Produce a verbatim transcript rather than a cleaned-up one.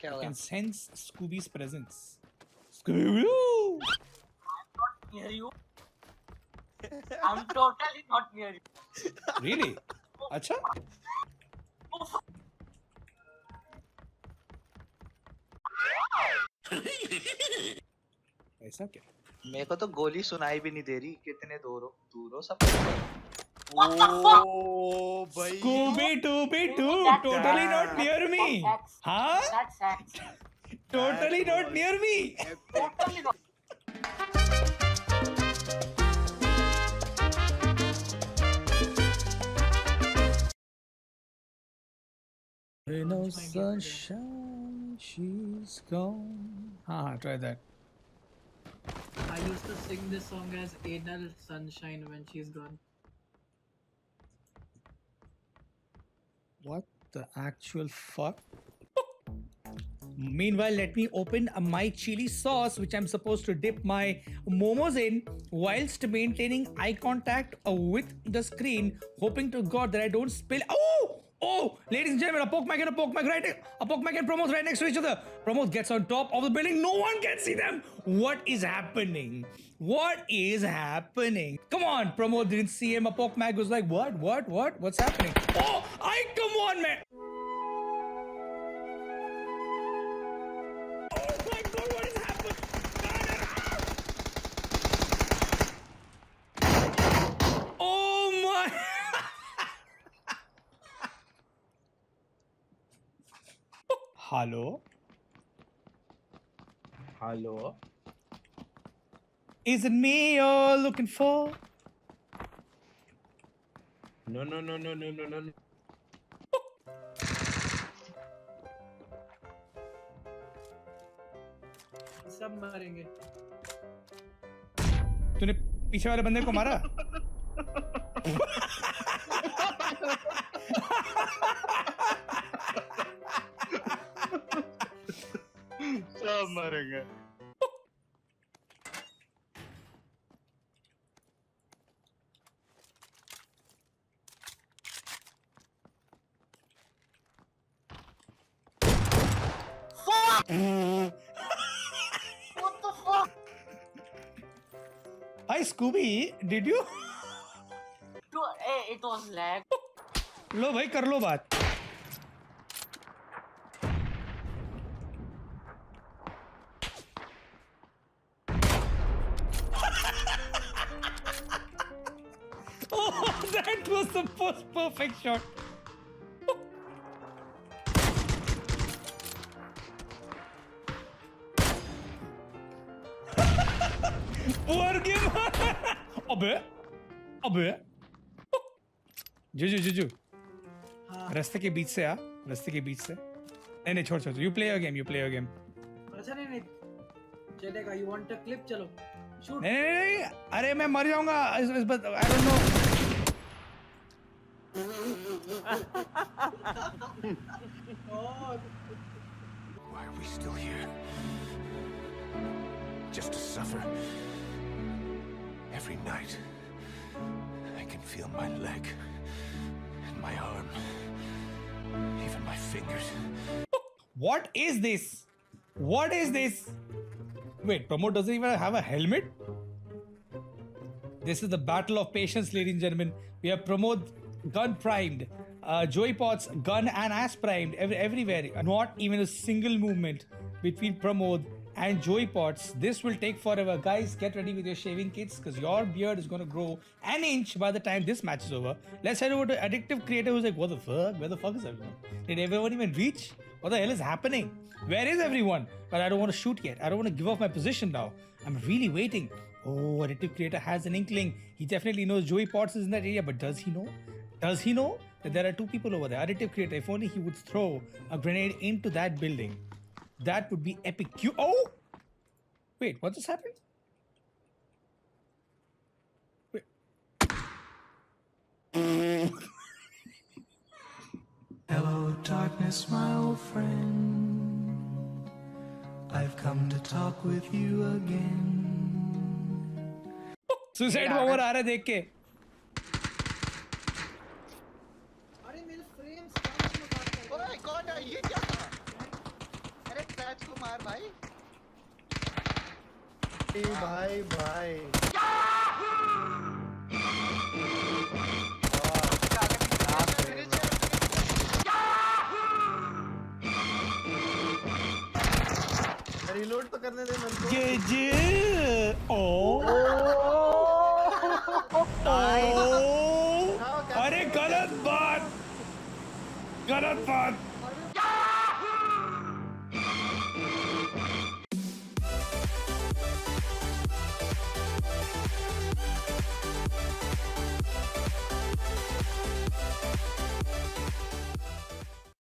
क्या I होगा? can sense Scooby's presence. Scooby! Near you. I'm totally not near you. Really? अच्छा? ऐसा क्या? मेरे को तो गोली सुनाई भी नहीं दे रही, कितने दूर हो दूर हो सब। What the fuck? Oh, भाई Scooby Dooby Doo, That's totally not facts. near me. That's facts. Huh? That's facts. Totally That not was near me. Totally not. No sunshine, she's gone. हाँ, try that. I used to sing this song as Anal Sunshine when she's gone. What the actual fuck? Meanwhile, let me open my chili sauce, which I'm supposed to dip my momos in, whilst maintaining eye contact uh, with the screen, hoping to God that I don't spill. Oh! Oh! Ladies and gentlemen, a poke mac and a poke mac right, a poke mac and Pramod right next to each other. Pramod gets on top of the building. No one can see them. What is happening? What is happening? Come on, Pramod didn't see him. A poke mac was like, what? What? What? What's happening? Oh! I come on, man. Hello? Hello? Is it me you're looking for? No, no, no, no, no, no, no. सब मरेंगे। तूने पीछे वाले बंदे को मारा? सब मरेंगे। Fuck! What the fuck? Hi Scooby, did you? Dude, hey, it was lag. लो भाई कर लो बात. Oh, that was the most perfect shot. Poor game. अबे, अबे. जुजू जुजू. रास्ते के बीच से आ, रास्ते के बीच से. नहीं नहीं छोड़ छोड़. You play your game, you play your game. अच्छा नहीं नहीं चलेगा। You want a clip? चलो. Shoot. नहीं नहीं नहीं. अरे मैं मर जाऊंगा. इस इस बात I don't know. Why are we still here? Just to suffer. Every night, I can feel my leg, and my arm, even my fingers. What is this? What is this? Wait, Pramod doesn't even have a helmet? This is the battle of patience, ladies and gentlemen. We have Pramod gun primed, uh, Joey Potts gun and ass primed every, everywhere. Not even a single movement between Pramod and Joey Potts. This will take forever. Guys, get ready with your shaving kits because your beard is going to grow an inch by the time this match is over. Let's head over to Addictive Creator who's like, what the fuck? Where the fuck is everyone? Did everyone even reach? What the hell is happening? Where is everyone? But I don't want to shoot yet. I don't want to give off my position now. I'm really waiting. Oh, Addictive Creator has an inkling. He definitely knows Joey Potts is in that area, but does he know? Does he know that there are two people over there? Addictive Creator, if only he would throw a grenade into that building. That would be epic. Q oh! Wait, what just happened? Wait. Hello, darkness, my old friend. I've come to talk with you again. Suicide bomber आ रहा है देख के. अरे मेरे frames कहाँ से निकालते हैं? ओए कौन है ये क्या था? अरे राज को मार भाई। भाई भाई रिलोड तो करने दे मेरे को। जे जे ओ अरे गलत बात, गलत बात।